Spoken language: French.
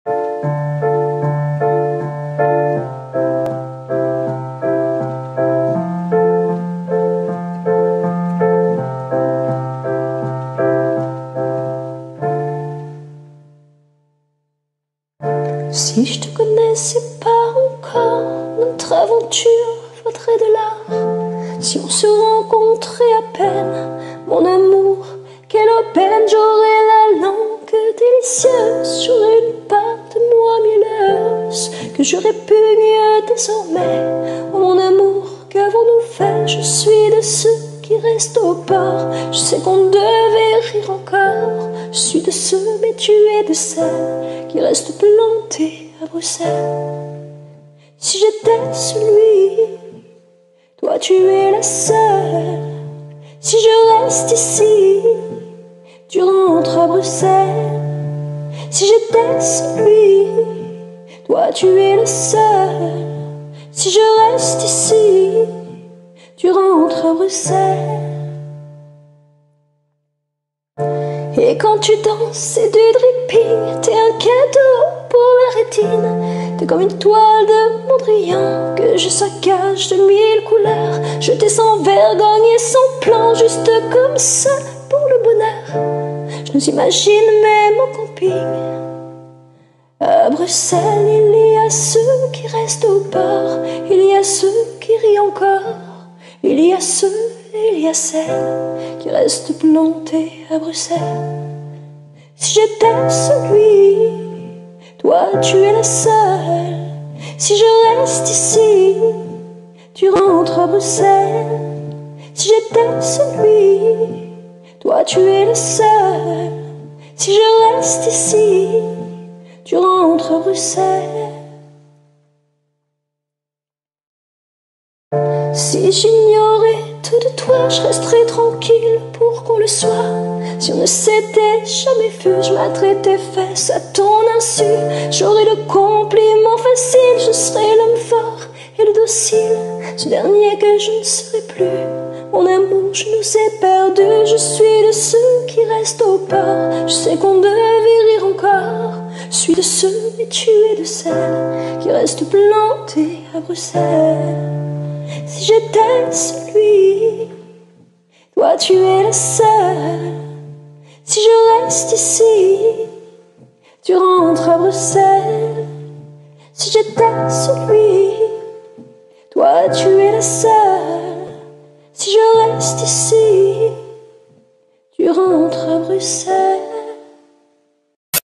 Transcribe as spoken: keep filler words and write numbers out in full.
Si je te connaissais pas encore, notre aventure vaudrait de l'art. Si on se rencontrait à peine, mon amour, quelle aubaine. J'aurais la langue délicieuse, j'aurais une part de moi mielleuse que je répugne désormais. Oh mon amour, qu'avons-nous fait? Je suis de ceux qui restent au port. Je sais qu'on devait rire encore. Je suis de ceux, mais tu es de celles qui restent plantées à Bruxelles. Si j'étais celui, toi tu es la seule. Si je reste ici, tu rentres à Bruxelles. Si j'étais celui, toi tu es le seul. Si je reste ici, tu rentres à Bruxelles. Et quand tu danses, c'est du dripping. T'es un cadeau pour la rétine. T'es comme une toile de Mondrian que je saccage de mille couleurs. Je t'ai sans vergogne et sans plan, juste comme ça pour le bonheur. Je nous imagine même en camping. À Bruxelles, il y a ceux qui restent au bord. Il y a ceux qui rient encore. Il y a ceux et il y a celles qui restent plantés à Bruxelles. Si j'étais celui, toi tu es la seule. Si je reste ici, tu rentres à Bruxelles. Si j'étais celui, toi tu es le seul. Si je reste ici, tu rentres à Bruxelles. Si j'ignorais tout de toi, je resterais tranquille pour qu'on le soit. Si on ne s'était jamais vu, je mettrais tes fesses à ton insu. J'aurais le compliment facile, je serais l'homme fort et le docile, ce dernier que je ne serai plus. Mon amour, je nous ai perdus, je suis de ceux qui restent au port. Je sais qu'on devait rire encore. Je suis de ceux, mais tu es de celles qui restent plantées à Bruxelles. Si j'étais celui, toi tu es la seule. Si je reste ici, tu rentres à Bruxelles. Si j'étais celui, toi tu es la seule. Si je reste ici, tu rentres à Bruxelles.